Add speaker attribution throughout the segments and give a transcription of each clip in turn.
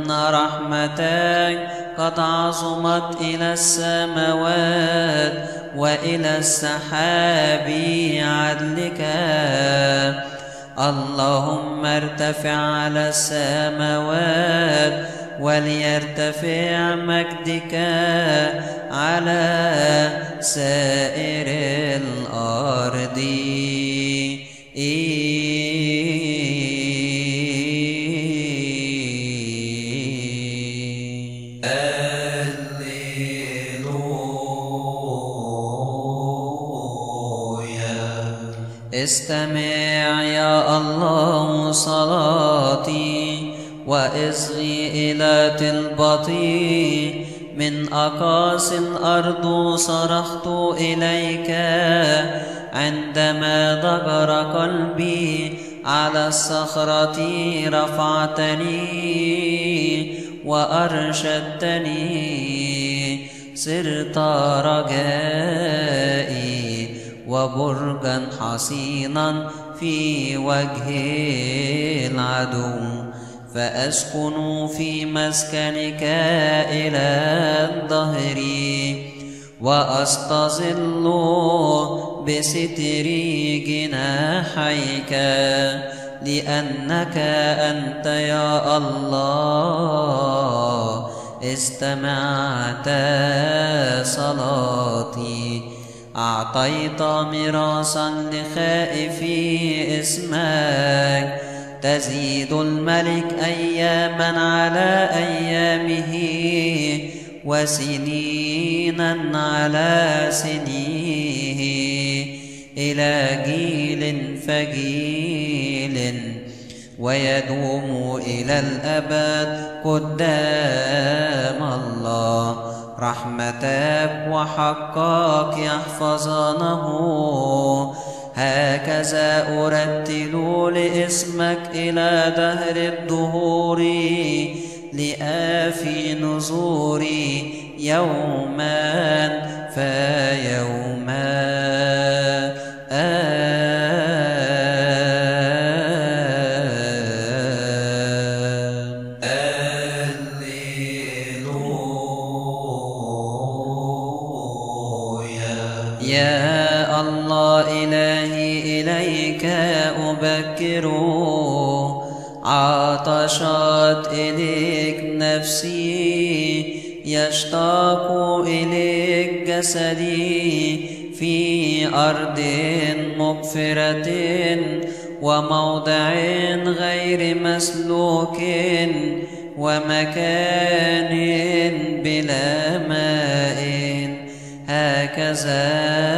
Speaker 1: لأن رحمتك قد عظمت إلى السماوات وإلى السحاب عدلك. اللهم ارتفع على السماوات وليرتفع مجدك على سائر الأرض. استمع يا الله صلاتي وإصغي إلى طلبتي. من أقاصي الأرض صرخت إليك عندما ضجر قلبي. على الصخرة رفعتني وأرشدتني. صرت رجائي وبرجا حصينا في وجه العدو. فأسكن في مسكنك إلى الظهر وأستظل بستر جناحيك. لأنك أنت يا الله استمعت صلاتي. أعطيت ميراثا لخائفي اسمك. تزيد الملك أياما على أيامه وسنينا على سنيه. إلى جيل فجيل ويدوم إلى الأبد قدام الله. رحمتك وحقك يحفظانه. هكذا أرتل لاسمك إلى دهر الدهور. لآفي نزوري يوما فيوما. يا الله إلهي إليك أبكر. عطشت إليك نفسي يشتاق إليك جسدي. في أرض مغفرة وموضع غير مسلوك ومكان بلا ماء. هكذا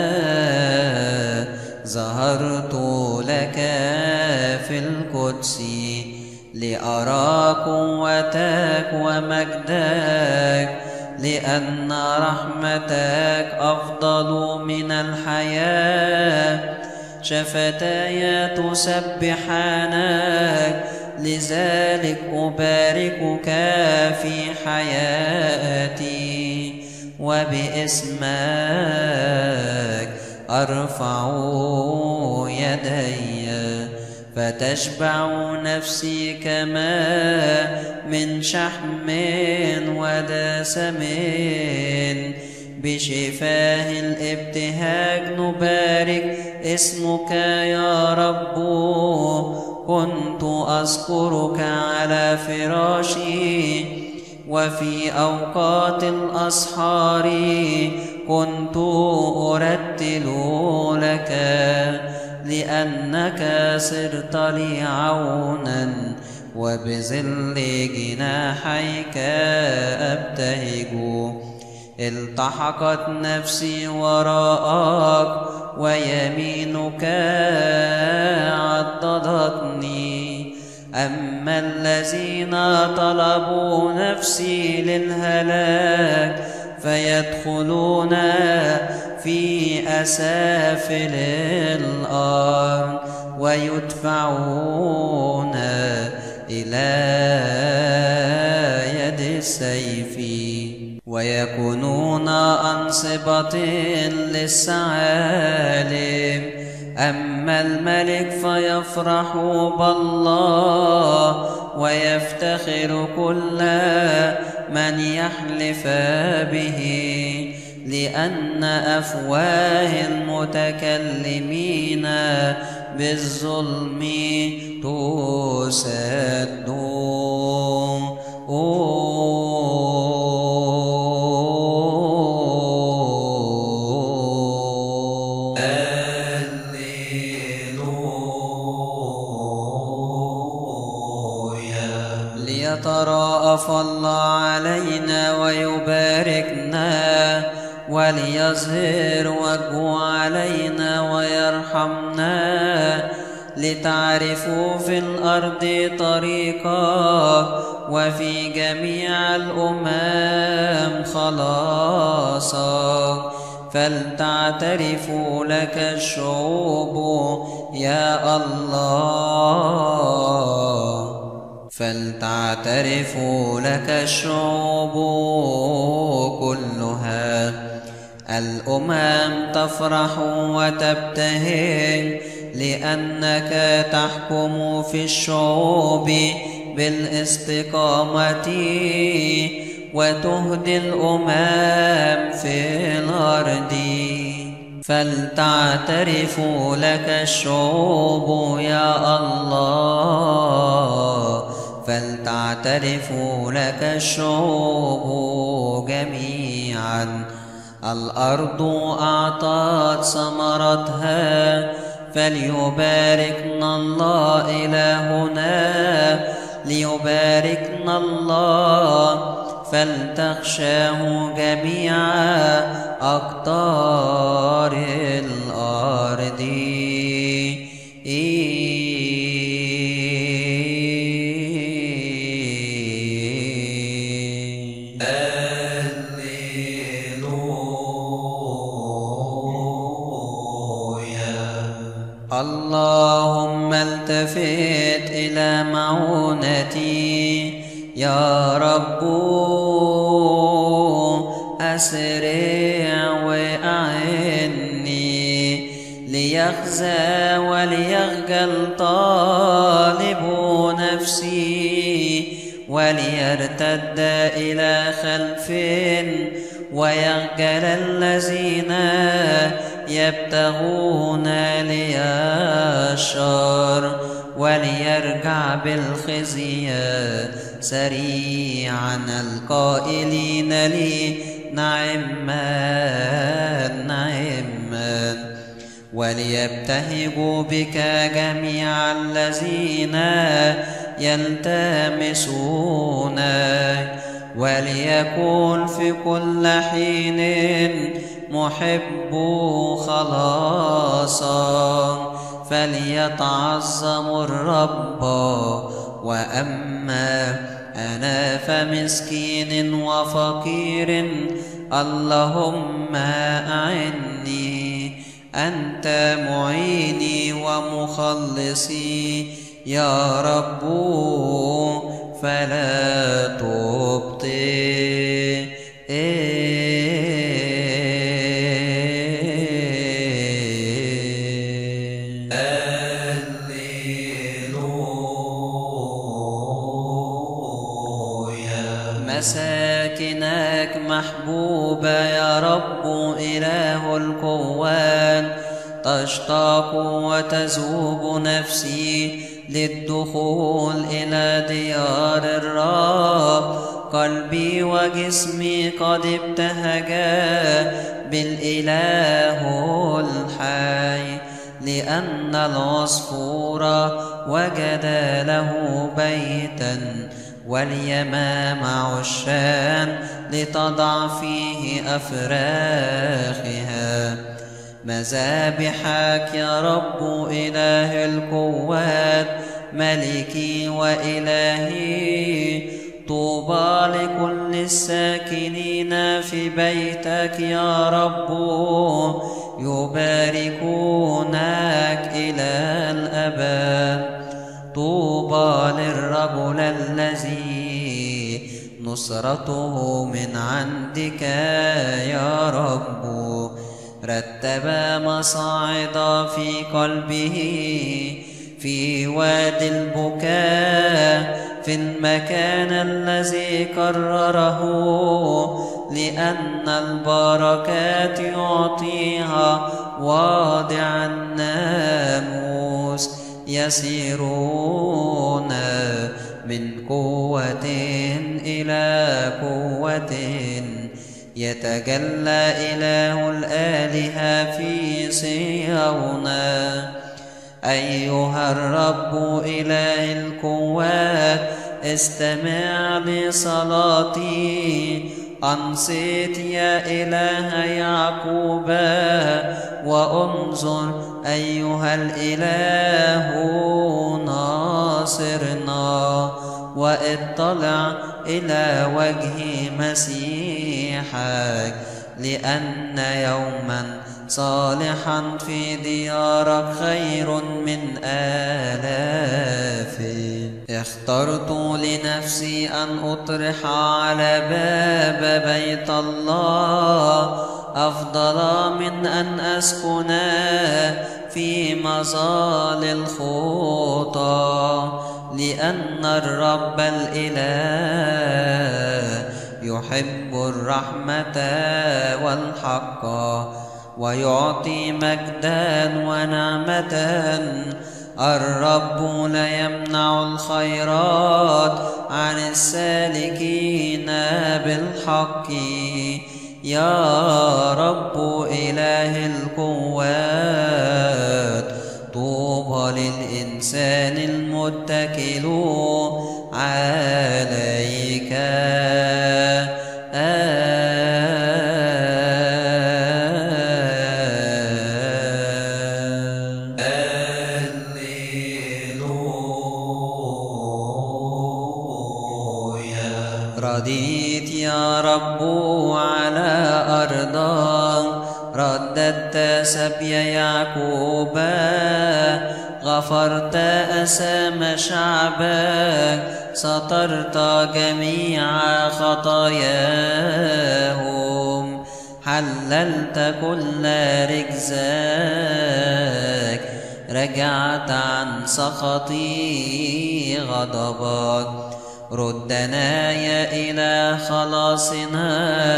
Speaker 1: ظهرت لك في القدس لأرى قوتك ومجدك. لأن رحمتك أفضل من الحياة. شفتاي تسبحانك. لذلك أباركك في حياتي وباسمك أرفع يدي. فتشبع نفسي كما من شحم ودسم. بشفاه الابتهاج نبارك اسمك يا رب. كنت أذكرك على فراشي وفي أوقات الأسحار كنت أرتل لك. لأنك صرت لي عونا وبظل جناحيك أبتهج. التحقت نفسي وراءك ويمينك عضدتني. أما الذين طلبوا نفسي للهلاك فيدخلون في أسافل الأرض ويدفعون إلى يد السيف ويكونون أنصبة للثعالب. أما الملك فيفرح بالله ويفتخر كل من يحلف به، لأن أفواه المتكلمين بالظلم تسد. ليتراءف الله علينا ويباركنا، وليظهر وجهه علينا ويرحمنا، لتعرفوا في الأرض طريقا وفي جميع الأمم خلاصا. فلتعترفوا لك الشعوب يا الله، فلتعترفوا لك الشعوب كلها. الأمم تفرح وتبتهج لأنك تحكم في الشعوب بالاستقامة، وتهدي الأمم في الأرض. فلتعترفوا لك الشعوب يا الله، فلتعترفوا لك الشعوب جميعا. الأرض أعطت ثمرتها، فليباركنا الله إلهنا، ليباركنا الله. فلتخشاه جميع أقطار الأرض. اللهم التفت إلى معونتي يا رب، أسرع وأعني، ليخزى وليخجل طالب نفسي، وليرتد إلى خلف ويخجل الذين يبتغون لي الشر، وليرجع بالخزي سريعا القائلين لي نعما نعما. وليبتهجوا بك جميع الذين يلتمسونك، وليكن في كل حين محب خلاصا. فليتعظم الرب، وأما أنا فمسكين وفقير. اللهم أعني، أنت معيني ومخلصي يا رب، فلا تبطئ. مساكنك محبوبة يا رب إله القوات، تشتاق وتذوب نفسي للدخول إلى ديار الرب. قلبي وجسمي قد ابتهجا بالإله الحي، لأن العصفور وجد له بيتا، واليمام عشان لتضع فيه أفراخها. مذابحك يا رب إله القوات، ملكي وإلهي. طوبى لكل الساكنين في بيتك يا رب، يباركونك إلى الأبد. طوبى للرجل الذي نصرته من عندك يا رب، رتب مصاعد في قلبه في وادي البكاء، في المكان الذي قرره، لأن البركات يعطيها واضع الناموس، يسيرون من قوة إلى قوة، يتجلى إله الآلهة في صهيون. أيها الرب إله القوات، استمع لصلاتي، أنصت يا إله يعقوب، وانظر أيها الإله ناصرنا، واطلع إلى وجه مسيحك، لأن يوما صالحا في ديارك خير من آلاف. اخترت لنفسي أن أطرح على باب بيت الله أفضل من أن أسكن في مظال الخطى، لأن الرب الإله يحب الرحمة والحق، ويعطي مجدا ونعمة. الرب لا يمنع الخيرات عن السالكين بالحق. يا رب إله القوات، طوبى للإنسان المتكل عليك. رديت يا رب على أرضك، رددت سبي يعقوب، غفرت أثام شعبك، سترت جميع خطاياهم، حللت كل رجزك، رجعت عن سخطي غضبك. ردنا يا إله خلاصنا،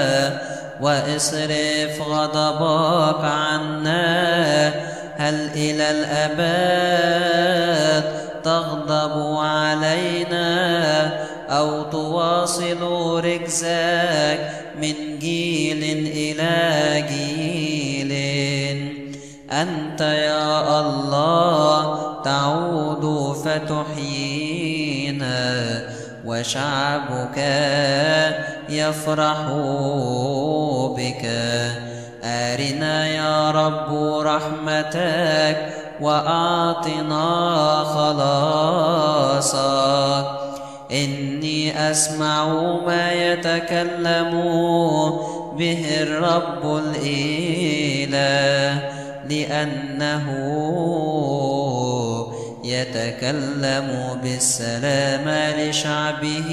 Speaker 1: واصرف غضبك عنا. هل إلى الأبد تغضب علينا، أو تواصل رجزك من جيل إلى جيل؟ أنت يا الله تعود فتحيينا، وشعبك يفرح بك. أرنا يا رب رحمتك، وأعطنا خلاصك. إني أسمع ما يتكلم به الرب الإله، لأنه يتكلم بالسلام لشعبه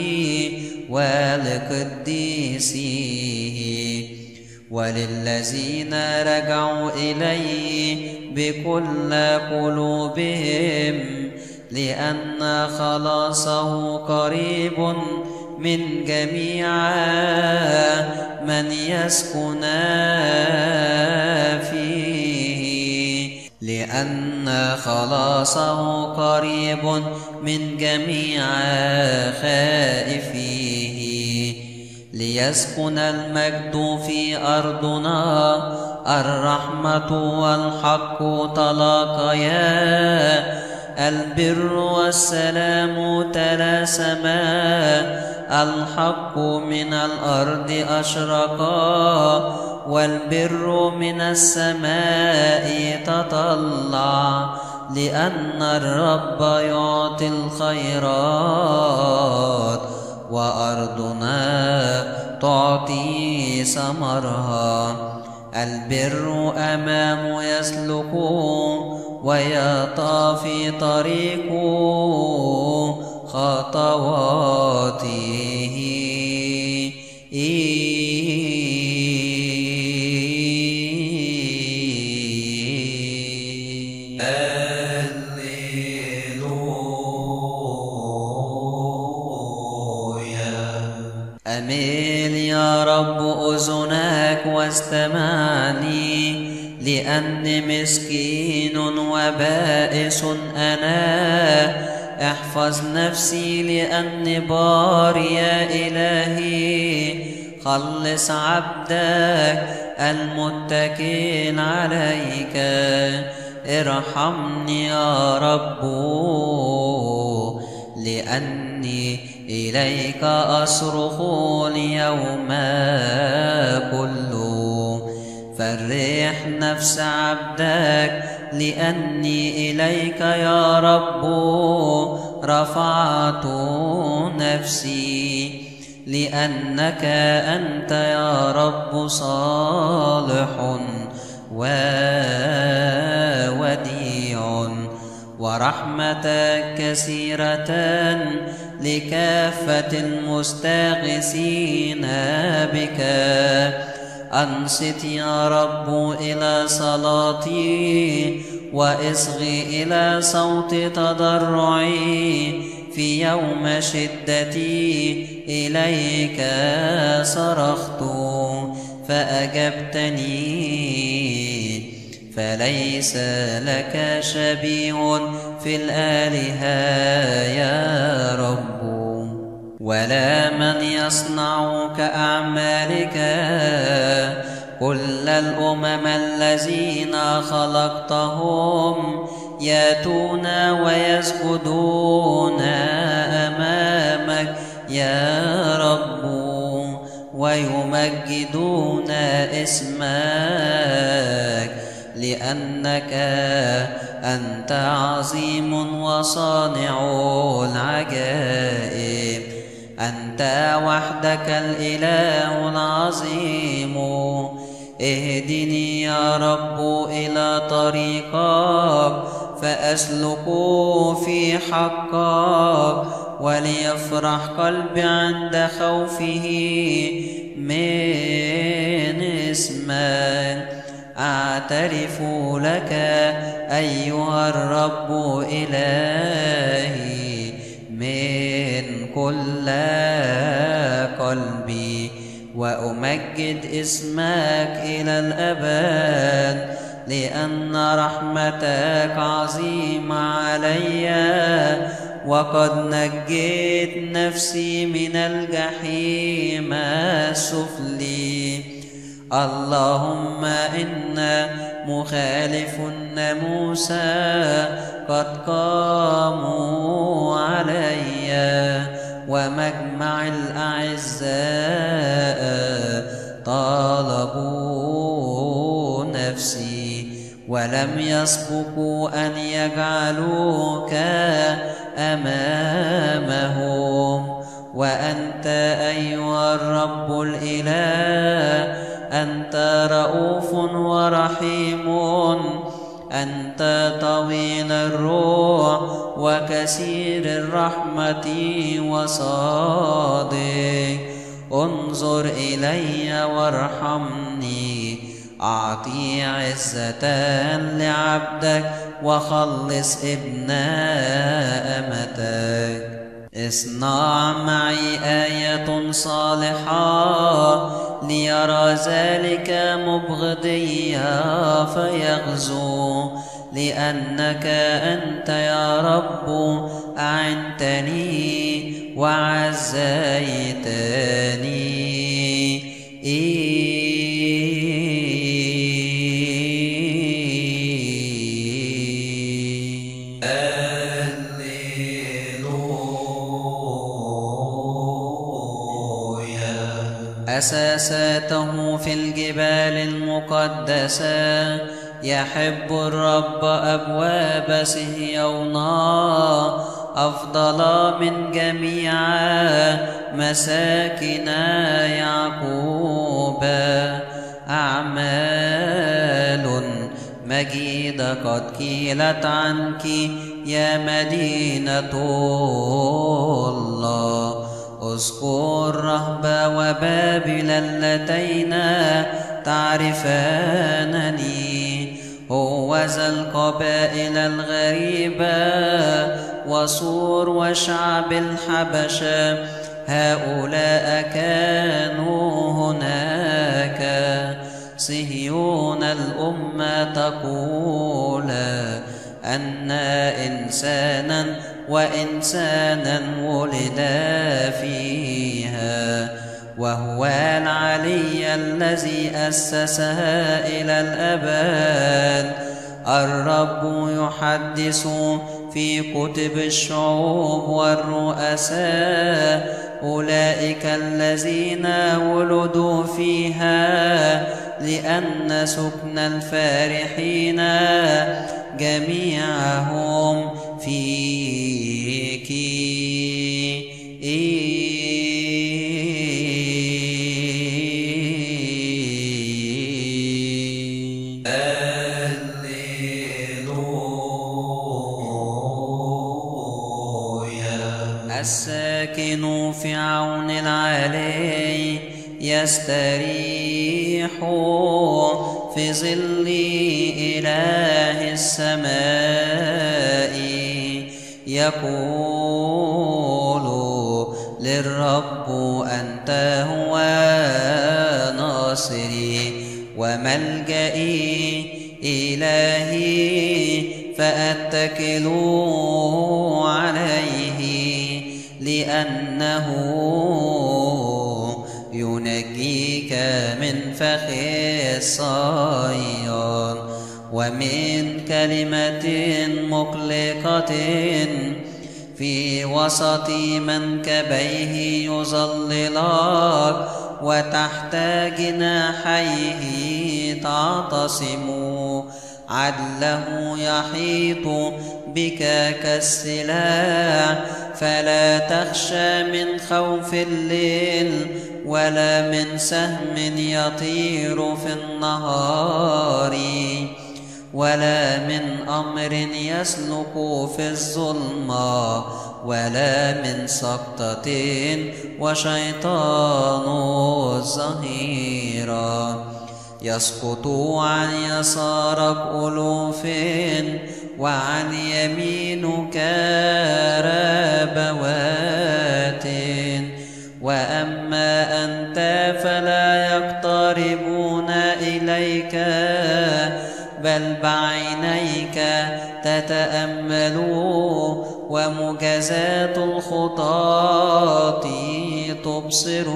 Speaker 1: ولقديسيه، وللذين رجعوا إليه بكل قلوبهم، لأن خلاصه قريب من جميع من يسكن فيه. لأن خلاصه قريب من جميع خائفيه، ليسكن المجد في أرضنا، الرحمة والحق تلاقيا، البر والسلام تلاسما، الحق من الأرض أشرقا، والبر من السماء تطلع. لأن الرب يعطي الخيرات، وأرضنا تعطي ثمرها. البر أمام يسلك، ويطى في طريق خطواته. أميل يا رب أذنك واستمعني، لأني مسكين وبائس أنا. احفظ نفسي لأني بار يا إلهي، خلص عبدك المتكل عليك. ارحمني يا رب لأني إليك أصرخ اليوم كله. فرح نفس عبدك لأني إليك يا رب رفعت نفسي، لأنك أنت يا رب صالح ووديع، ورحمتك كثيرة لكافة المستغيثين بك. أنصت يا رب إلى صلاتي، واصغي إلى صوت تضرعي. في يوم شدتي إليك صرخت فأجبتني، فليس لك شبيه في الآلهة يا رب، ولا من يصنع كأعمالك. كل الأمم الذين خلقتهم يأتون ويسجدون أمامك يا رب، ويمجدون اسمك، لأنك أنت عظيم وصانع العجائب. أنت وحدك الإله العظيم. اهدني يا رب إلى طريقك، فأسلك في حقك، وليفرح قلبي عند خوفه من اسمك. أعترف لك أيها الرب إلهي من كل قلبي، وأمجد اسمك إلى الأبد، لأن رحمتك عظيمة علي، وقد نجيت نفسي من الجحيم السفلي. اللهم إن مخالف الناموس قد قاموا علي، ومجمع الأعزاء طالبوا نفسي، ولم يسبقوا أن يجعلوك أمامهم. وأنت أيها الرب الإله، أنت رؤوف ورحيم، أنت طويل الروح وكثير الرحمة وصادق. انظر إلي وارحمني، أعطي عزة لعبدك، وخلص ابن أمتك. اصنع معي آية صالحة، ليرى ذلك مبغضي فيغزو، لأنك أنت يا رب أعنتني وعزيتني. أساساته في الجبال المقدسة، يحب الرب أبواب صهيون أفضل من جميع مساكن يعقوب. أعمال مجيدة قد قيلت عنك يا مدينة الله. اذكر رهبة وبابل اللتين تعرفانني، هو ذا القبائل الغريبة وصور وشعب الحبشة، هؤلاء كانوا تقولا أن إنسانا وإنسانا ولدا فيها، وهو العلي الذي أسسها إلى الأبد. الرب يحدث في كتب الشعوب والرؤساء أولئك الذين ولدوا فيها، لأن سكن الفارحين جميعهم فيك. الساكن في عون العلي يستريح في ظل إله السماء، يقول للرب أنت هو ناصري وملجئي إلهي، فأتكل عليه لأنه ينجيك من فخ الصياد ومن كلمة مقلقة. في وسط منكبيه يظللك، وتحت جناحيه تعتصم. عدله يحيط بك كالسلاح، فلا تخشى من خوف الليل ولا من سهم يطير في النهار، ولا من أمر يسلك في الظلمة، ولا من سقطة وشيطان الظهيرة. يسقط عن يسارك ألوف وعن يمينك ربوات، وأما أنت فلا يقتربون إليك، بل بعينيك تتأمل ومجازات الخطاة تبصر،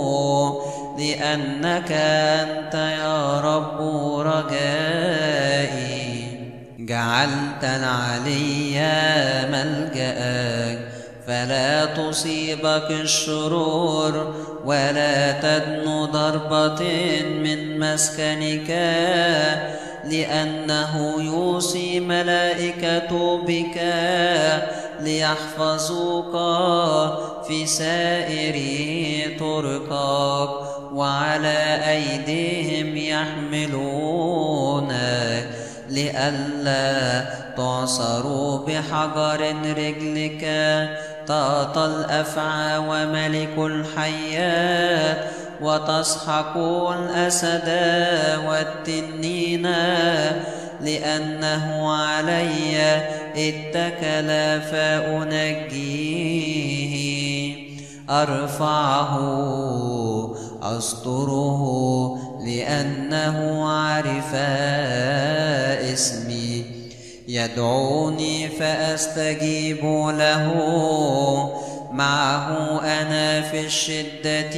Speaker 1: لأنك أنت يا رب رجائي. جعلت العلي ملجأك، فلا تصيبك الشرور ولا تدنو ضربة من مسكنك، لأنه يوصي ملائكته بك ليحفظوك في سائر طرقك، وعلى أيديهم يحملونك، لئلا تعصروا بحجر رجلك. تعطى الأفعى وملك الحيات، وتسحق الأسد والتنين، لأنه علي اتكل فأنجيه. أرفعه أستره، لأنه عرف اسمي. يدعوني فأستجيب له، معه أنا في الشدة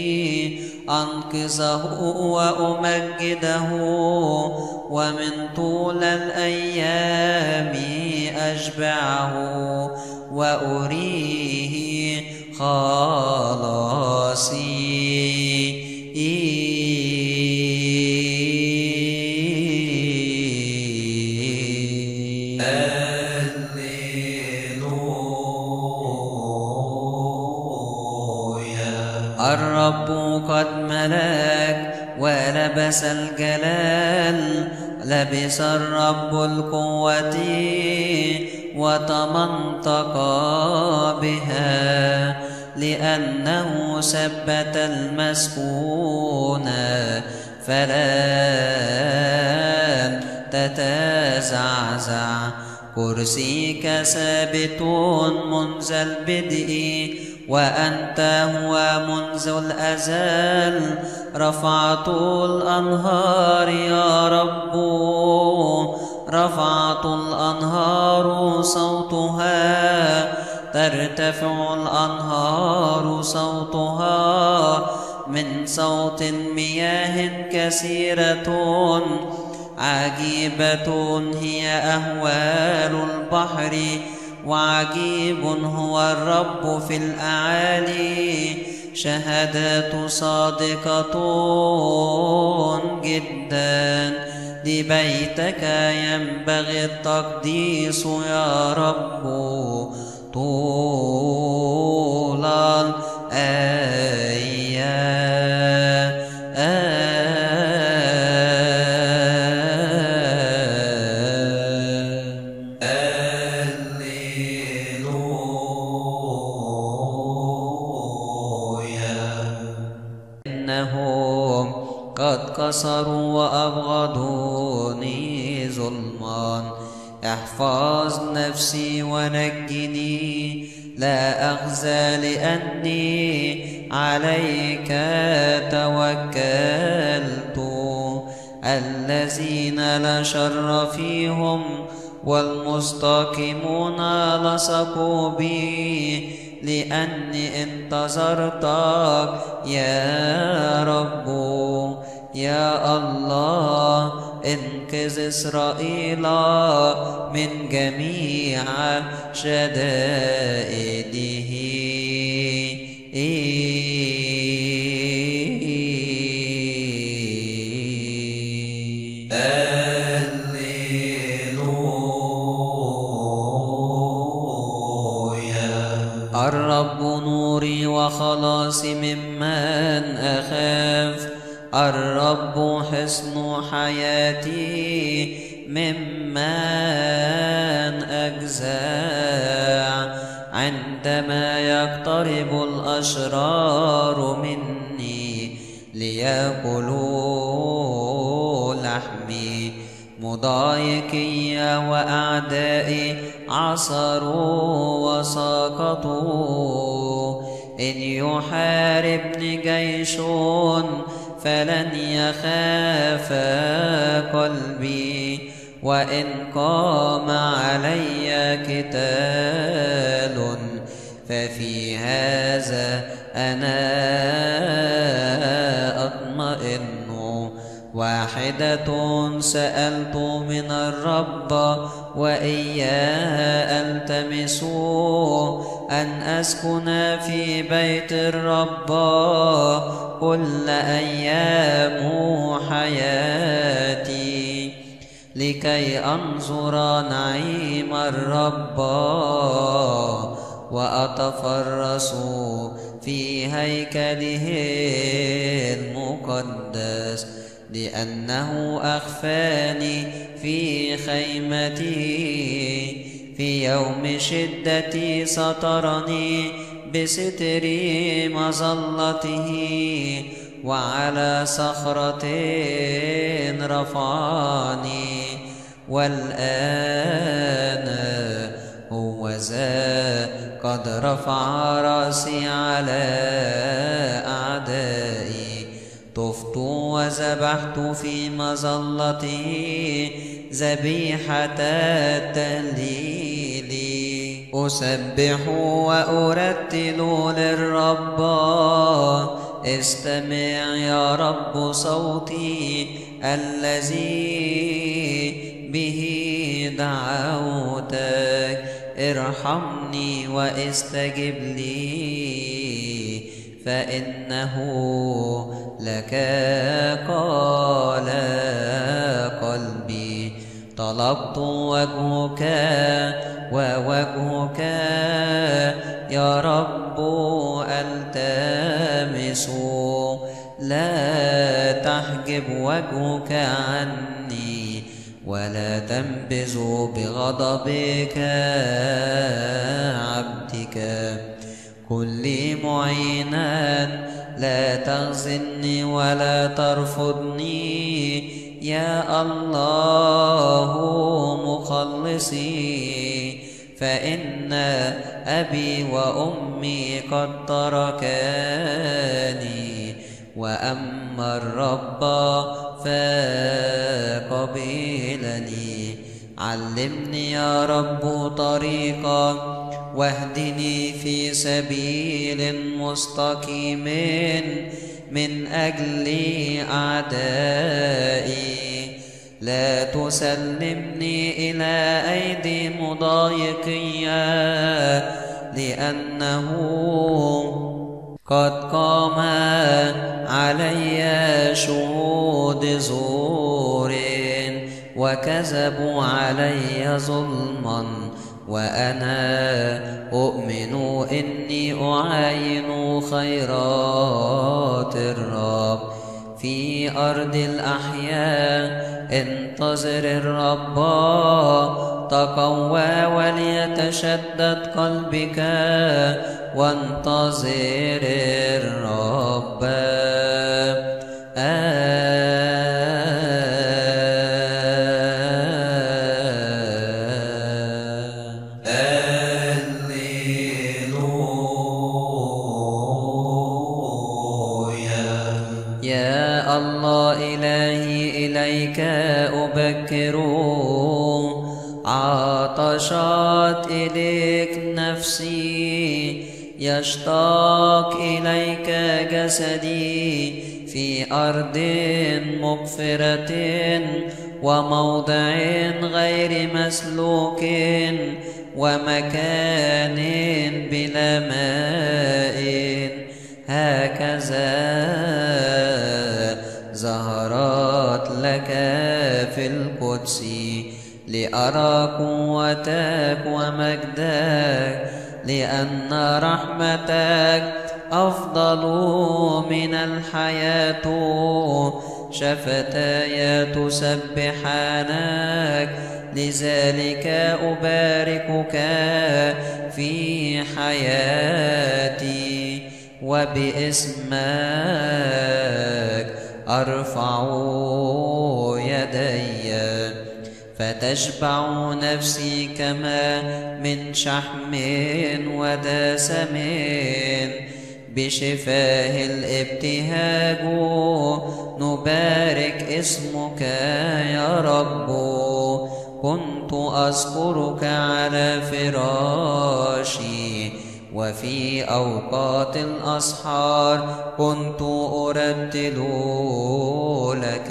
Speaker 1: أنقذه وأمجده، ومن طول الأيام أشبعه وأريه خلاصي. الرب قد ملك ولبس الجلال، لبس الرب القوة وتمنطق بها، لأنه ثبت المسكون فلن تتزعزع. كرسيك ثابت منذ البدء، وأنت هو منذ الأزل. رفعت الأنهار يا رب، رفعت الأنهار صوتها، ترتفع الأنهار صوتها من صوت مياه كثيرة. عجيبة هي أهوال البحر، وعجيب هو الرب في الأعالي. شهادات صادقة جدا، لبيتك ينبغي التقديس يا رب طول الأيام. إنهم قد كسروا وأبغضوني ظلما. احفظ نفسي ونجني، لا أخزى لأني عليك توكلت. الذين لا شر فيهم والمستقيمون لصقوا بي، لأني انتظرتك يا رب. يا الله انقذ إسرائيل من جميع شدائده. الرب نوري وخلاصي ممن أخاف. الرب حصن حياتي ممن أجزع. عندما يقترب الأشرار مني ليأكلوا لحمي، مضايقي وأعدائي عصروا وسقطوا. إن يحاربني جيش فلن يخاف قلبي، وإن قام علي قتال ففي هذا أنا أطمئن. واحدة سألت من الرب وإياه ألتمس، أن أسكن في بيت الرب كل أيام حياتي، لكي أنظر نعيم الرب وأتفرس في هيكله المقدس. لأنه أخفاني في خيمتي، في يوم شدتي سترني بستر مظلته. وعلى صخرة رفعني، والآن هو ذا قد رفع رأسي على أعدائي. طفت وذبحت في مظلته ذبيحة التهليل. أسبح وأرتل للرب، استمع يا رب صوتي الذي به دعوتك. ارحمني واستجب لي، فإنه لك قال قلبي. طلبت وجهك ووجهك يا رب التمس. لا تحجب وجهك عني، ولا تنبذ بغضبك عبدك. كن لي معينا، لا تخزني ولا ترفضني. يا الله مخلصي، فإن أبي وأمي قد تركاني، وأما الرب فقبلني. علمني يا رب طريقا، واهدني في سبيل مستقيم من أجل أعدائي. لا تسلمني إلى أيدي مضايقية، لأنه قد قام علي شهود زور، وكذبوا علي ظلما، وأنا أؤمن إني أعاين خيرات الرب. في أرض الأحياء انتظر الرب، تقوى وليتشدد قلبك، وانتظر الرب. يا الله إلهي إليك أبكر، عطشت إليك نفسي، يشتاق إليك جسدي. في أرض مقفرة وموضع غير مسلوك، ومكان بلا ماء، هكذا ظهرت لك في القدس، لأرى قوتك ومجدك، لأن رحمتك أفضل من الحياة. شفتاي تسبحانك، لذلك أباركك في حياتي، وباسمك أرفع يدي. فتشبع نفسي كما من شحم ودسم، بشفاه الابتهاج نبارك اسمك يا رب. كنت أذكرك على فراشي، وفي أوقات الأسحار كنت أرتل لك،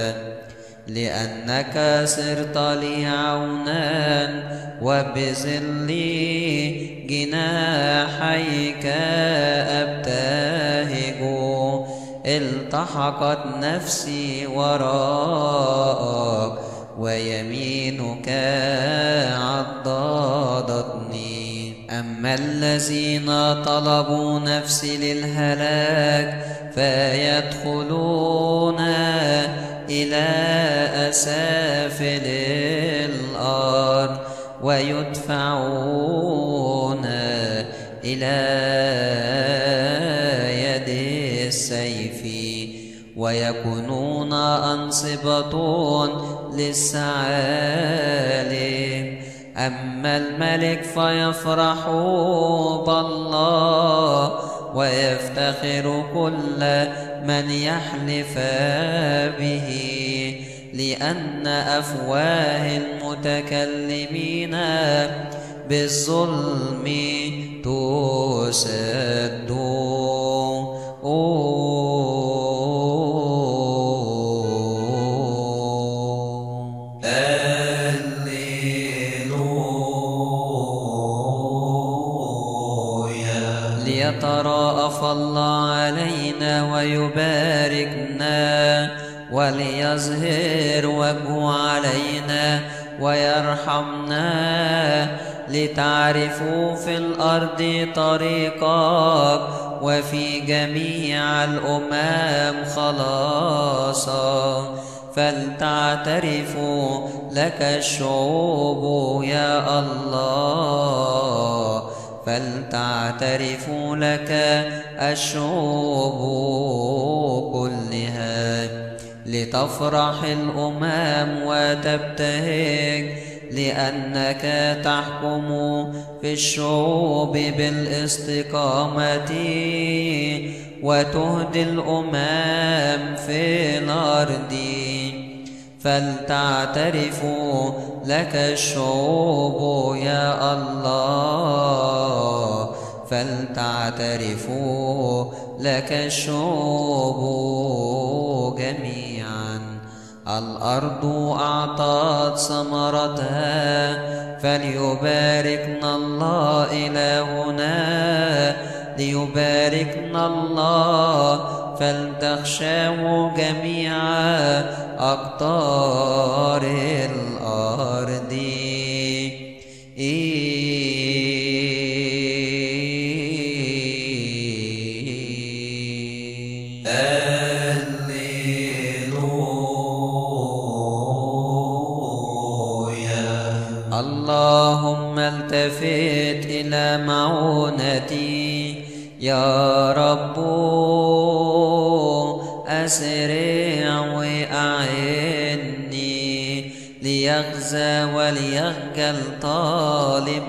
Speaker 1: لأنك صرت لي عونا، وبظل جناحيك أبتهج. التحقت نفسي وراءك، ويمينك عضدتني. أما الذين طلبوا نفسي للهلاك، فيدخلون إلى أسافل الأرض، ويدفعون إلى يد السيف، ويكونون أنصبة للثعالب. أما الملك فيفرح بالله، ويفتخر كل من يحلف به، لأن أفواه المتكلمين بالظلم تسد. ليتراءف الله علينا ويباركنا، وليظهر وجهه علينا ويرحمنا، لتعرفوا في الأرض طريقك، وفي جميع الأمم خلاصا. فلتعترفوا لك الشعوب يا الله، فلتعترفوا لك الشعوب كلها. لتفرح الأمم وتبتهج، لأنك تحكم في الشعوب بالاستقامة وتهدي الأمم في الأرض. فلتعترفوا لك الشعوب يا الله، فلتعترفوا لك الشعوب جميعا. الأرض أعطت ثمرتها، فليباركنا الله إلهنا، ليباركنا الله. فلتخشوا جميع أقطار الأرض. اللهم التفت إلى معونتي يا رب، أسرع وأعني، ليغزى وليخجل طالب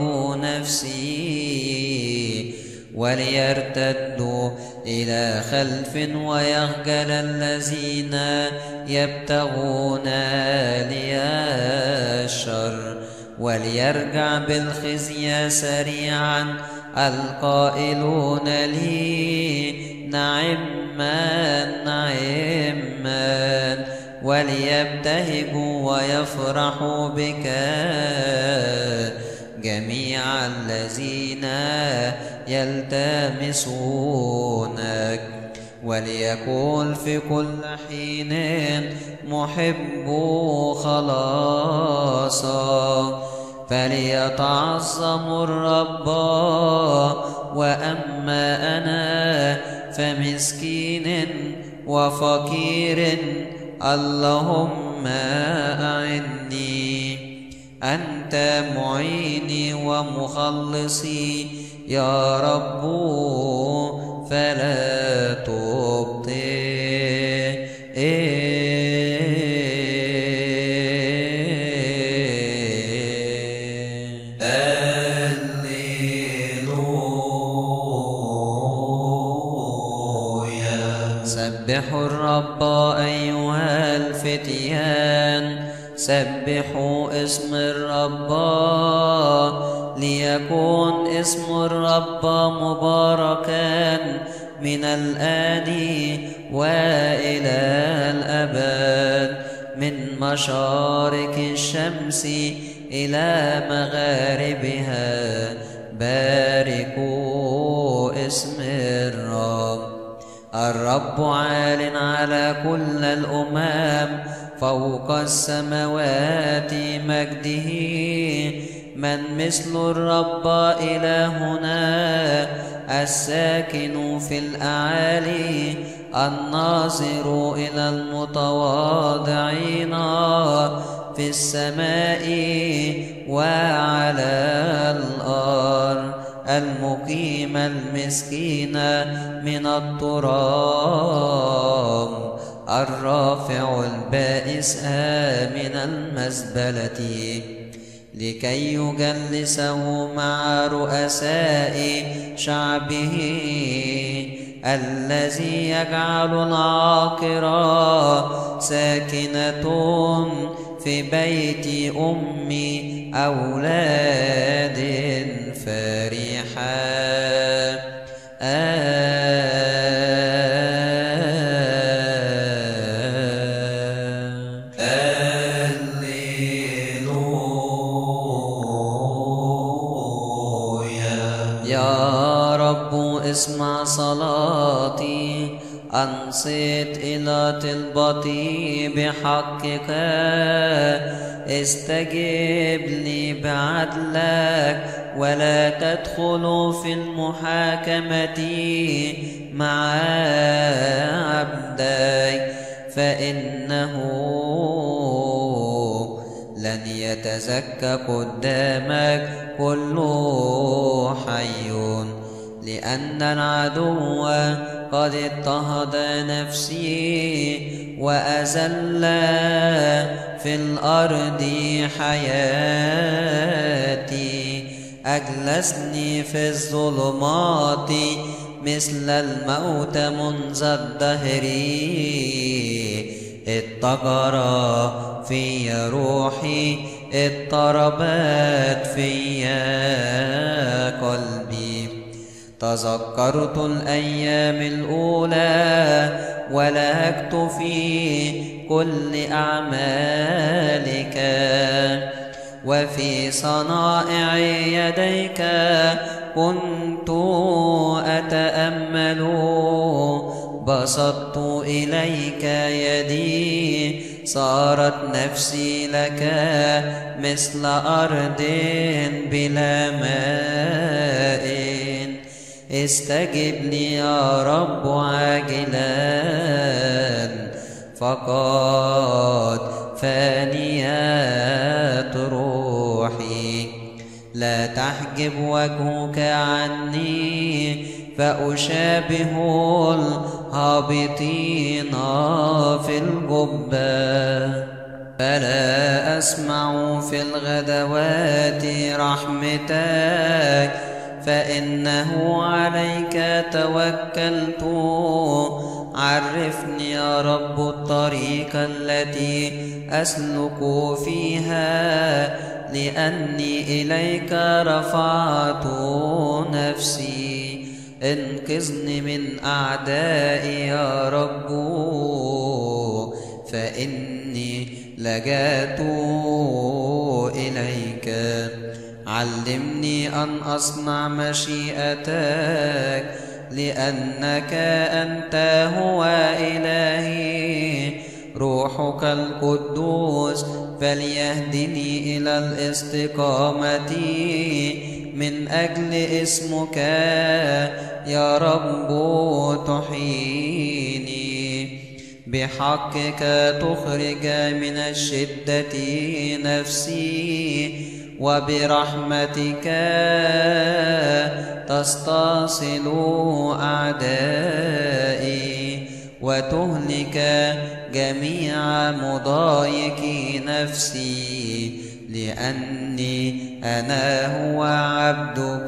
Speaker 1: نفسي، وليرتدوا إلى خلف ويخجل الذين يبتغون لي الشر، وليرجع بالخزي سريعا القائلون لي نعما نعما، وليبتهجوا ويفرحوا بك جميع الذين يلتمسونك. وليقول في كل حين محب خلاصا، فليتعظم الرب. وأما أنا فمسكين وفقير، اللهم أعني. أنت معيني ومخلصي يا رب، فلا تبطئ. سبحوا الرب أيها الفتيان، سبحوا اسم الرب، ليكون اسم الرب مباركا من الآن وإلى الأبد، من مشارق الشمس إلى مغاربها. باركوا اسم الرب. الرب عال على كل الأمم، فوق السماوات مجده. من مثل الرب إلهنا، الساكن في الأعالي، الناظر إلى المتواضعين في السماء وعلى الأرض، المقيم المسكين من التراب، الرافع البائس من المزبلة، لكي يجلسه مع رؤساء شعبه، الذي يجعل العاقرة ساكنة في بيت أم أولاد فرحا. يا رب اسمع صلاتي، أنصت إلى طلبتي بحقك، استجب لي بعدلك، ولا تدخل في المحاكمة مع عبدك، فإنه لن يتزكى قدامك كل حي، لأن العدو قد اضطهد نفسي وأذل في الأرض حياتي. أجلسني في الظلمات مثل الموت منذ الدهر. اضطجر في روحي اضطربت في قلبي. تذكرت الأيام الأولى ولهجت في كل أعمالك. وفي صنائع يديك كنت أتأمل. بسطت إليك يدي صارت نفسي لك مثل أرض بلا ماء. استجب لي يا رب عاجلا فقد فانيت روحي. لا تحجب وجهك عني فأشابه الهابطين في الجبة. فلا أسمع في الغدوات رحمتك فإنه عليك توكلت. عرفني يا رب الطريق التي أسلك فيها لأني إليك رفعت نفسي. انقذني من أعدائي يا رب فإني لجأت إليك. علمني أن أصنع مشيئتك لأنك أنت هو إلهي. روحك القدوس فليهدني إلى الاستقامة من أجل اسمك يا رب تحييني. بحقك تخرج من الشدة نفسي وبرحمتك تستصل أعدائي وتهلك جميع مضايقي نفسي. لأني أنا هو عبدك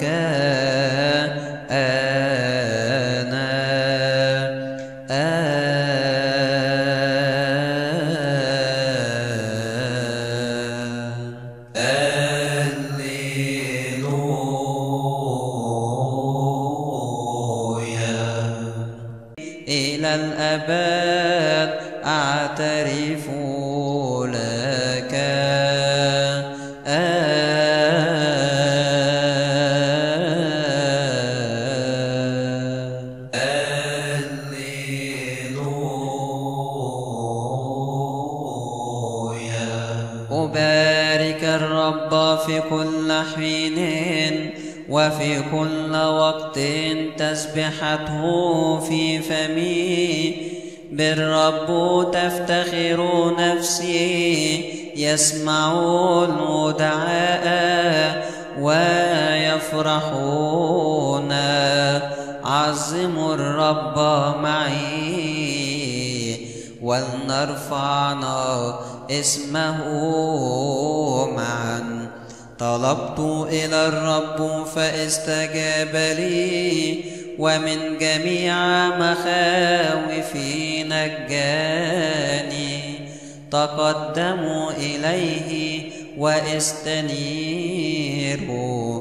Speaker 1: إلى الأبد أعترف لك. أبارك الرب في كل حين وفي كل وقت تسبحته في فمي. بالرب تفتخر نفسي يسمع الودعاء ويفرحون. عظموا الرب معي ولنرفعنا اسمه معا. طلبت إلى الرب فاستجاب لي ومن جميع مخاوفي نجاني. تقدموا إليه واستنيروا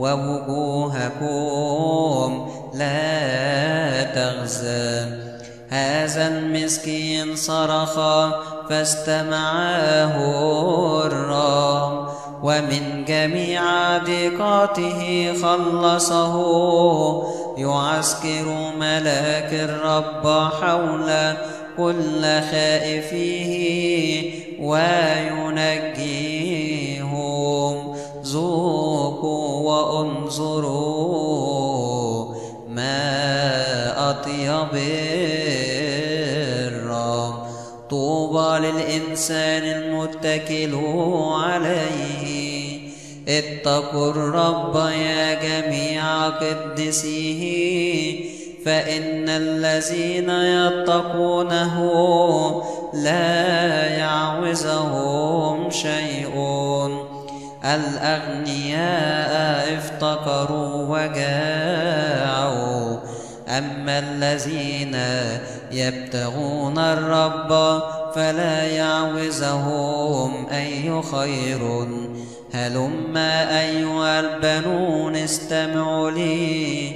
Speaker 1: ووجوهكم لا تغزى. هذا المسكين صرخ فاستمعه الرب ومن جميع ضيقاته خلصه. يعسكر ملاك الرب حول كل خائفيه وينجيهم. ذوقوا وانظروا ما أطيب الرب. طوبى للإنسان المتكل عليه. اتقوا الرب يا جميع قدسيه فإن الذين يتقونه لا يعوزهم شيء. الأغنياء افتقروا وجاعوا، أما الذين يبتغون الرب فلا يعوزهم أي خير. هلما أيها البنون استمعوا لي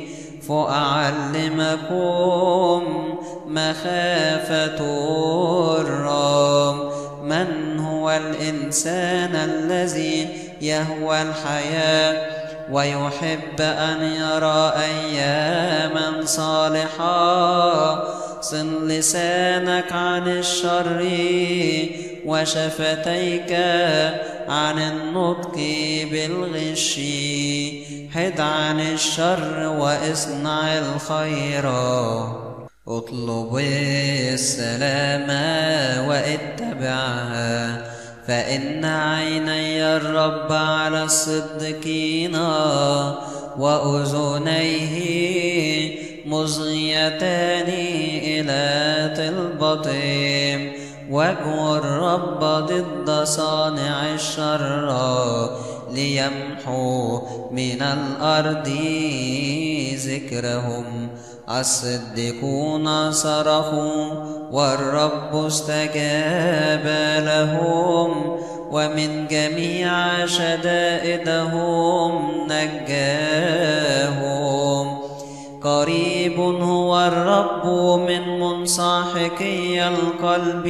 Speaker 1: فأعلمكم مخافة الرب. من هو الإنسان الذي يهوى الحياة ويحب أن يرى أياما صالحة؟ صن لسانك عن الشر وشفتيك عن النطق بالغش. حد عن الشر واصنع الخير، اطلب السلام واتبعها. فإن عيني الرب على الصديقين وأذنيه مصغيتان إلى طلبتهم. وجه الرب ضد صانع الشر ليمحو من الأرض ذكرهم. الصديقون صرخوا والرب استجاب لهم، ومن جميع شدائدهم نجاهم. قريب هو الرب من منصحكي القلب،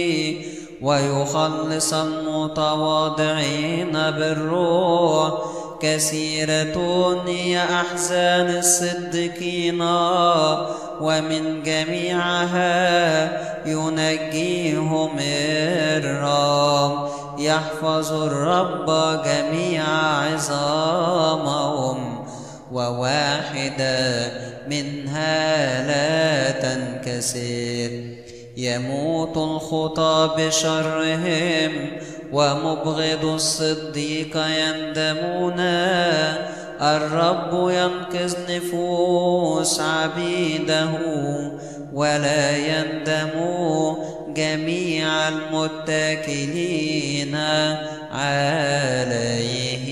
Speaker 1: ويخلص المتواضعين بالروح. كثيرة هي أحزان الصديقين، ومن جميعها ينجيهم الرب. يحفظ الرب جميع عظامهم، وواحدة منها لا تنكسر. يموت الخطى بشرهم، ومبغض الصديق يندمون. الرب ينقذ نفوس عبيده، ولا يندم جميع المتكلين عليه.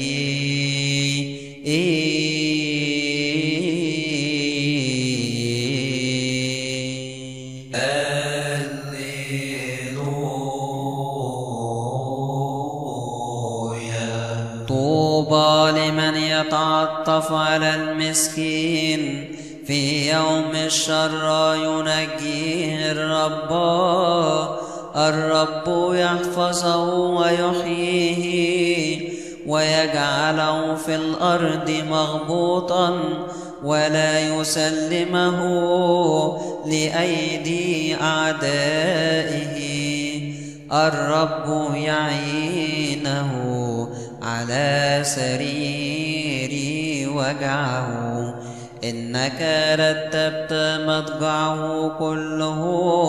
Speaker 1: طوبى لمن يتعطف على المسكين، في يوم الشر ينجيه الرب. الرب يحفظه ويحييه، ويجعله في الأرض مغبوطا، ولا يسلمه لأيدي أعدائه. الرب يعينه على سرير وجعه. إنك رتبت مضجعه كله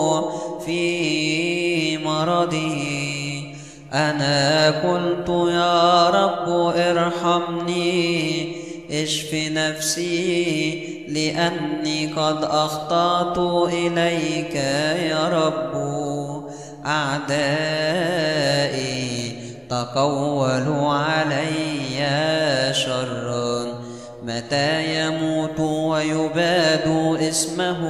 Speaker 1: في مرضه. أنا قلت يا رب ارحمني، اشف نفسي، لأني قد أخطأت إليك يا رب. أعدائي تقولوا علي شرا، متى يموت ويباد اسمه.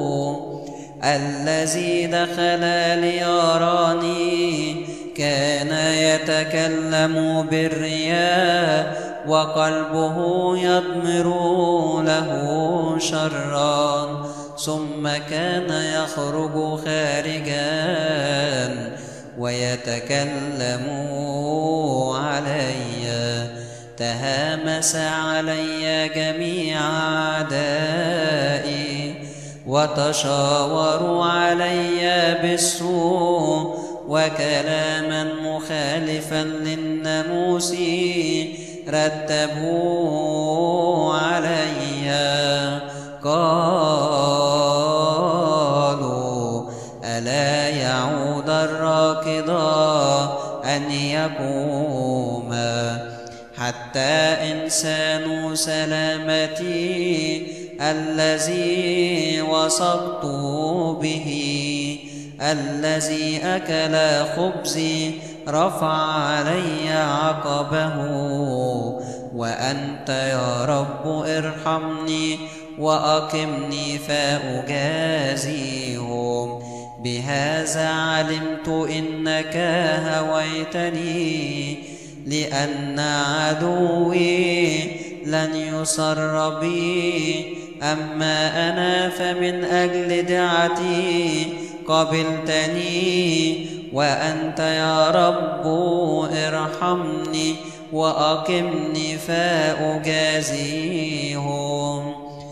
Speaker 1: الذي دخل ليراني كان يتكلم بالرياء، وقلبه يضمر له شرا. ثم كان يخرج خارجا ويتكلم علي. تهامس علي جميع أعدائي، وتشاوروا علي بالسوء، وكلاما مخالفا للناموس رتبوا علي. قالوا ألا يعود الراكض أن يقوم، حتى إنسان سلامتي الذي وثقت به، الذي أكل خبزي رفع علي عقبه. وأنت يا رب ارحمني وأقمني فأجازيهم. بهذا علمت إنك هويتني، لأن عدوي لن يسر بي. أما أنا فمن أجل دعتي قبلتني، وأنت يا رب ارحمني وأقمني فأجازيهم.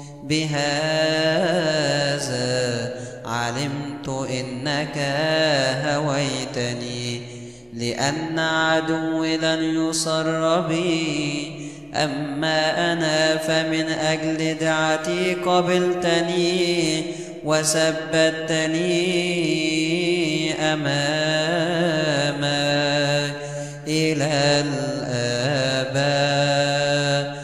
Speaker 1: بهذا علمت إنك هويتني، لأن عدوي لن يسر بي. أما أنا فمن أجل دعتي قبلتني وثبتني أمامك إلى الآباء.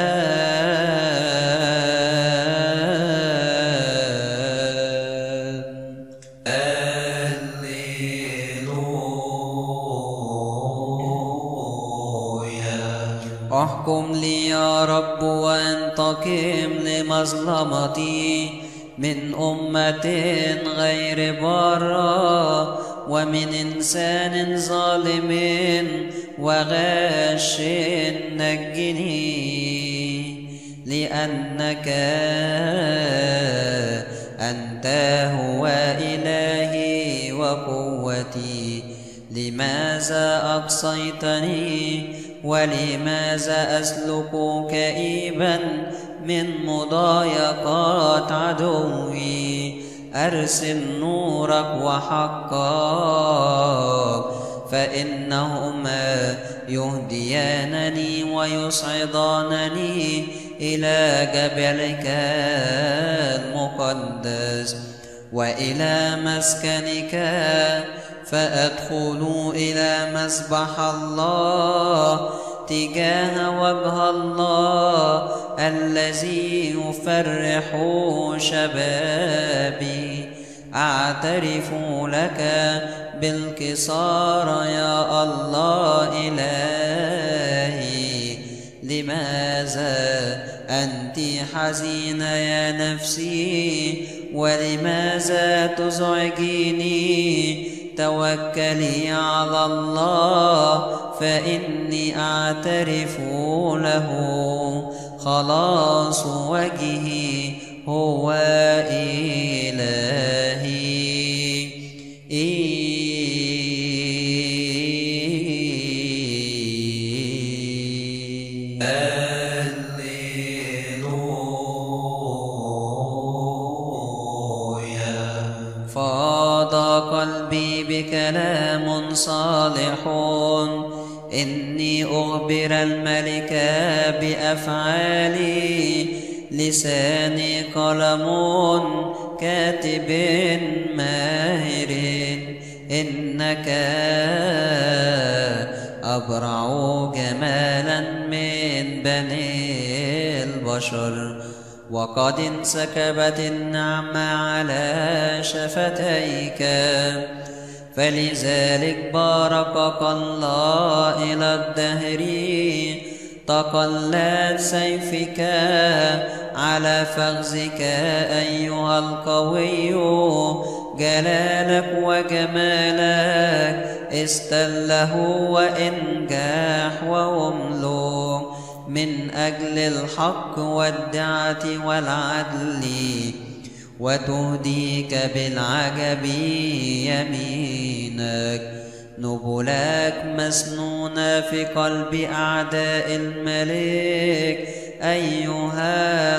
Speaker 1: احكم لي يا رب وانتقم لمظلمتي من أمة غير بارة، ومن إنسان ظالم وغاش نجني. لأنك أنت هو إلهي وقوتي. لماذا أقصيتني؟ ولماذا أسلك كئيبا من مضايقات عدوي؟ أرسل نورك وحقك، فإنهما يهديانني ويصعدانني إلى جبلك المقدس وإلى مسكنك. فأدخل إلى مسبح الله تجاه وجه الله الذي يفرح شبابي. أعترف لك بالكسار يا الله إلهي. لماذا أنت حزينة يا نفسي؟ ولماذا تزعجيني؟ توكلي على الله، فإني أعترف له. خلاص وجهي هو إلهي. فاض قلبي بكلام صالح، إني أخبر الملك بأفعالي. لساني قلم كاتب ماهر، إنك أبرع جمالا من بني البشر. وقد انسكبت النعمة على شفتيك، فلذلك باركك الله إلى الدهر. تقلت سيفك على فخذك أيها القوي. جلالك وجمالك استله وإنجاح وأملك من أجل الحق والدعة والعدل، وتهديك بالعجب يمينك. نبلك مسنونة في قلب أعداء الملك أيها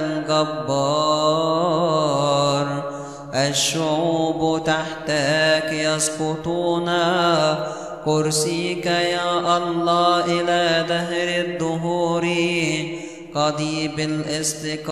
Speaker 1: الجبار. الشعوب تحتك يسقطون، كرسيك يا الله إلى دهر الدهور. قضيب الاستقامة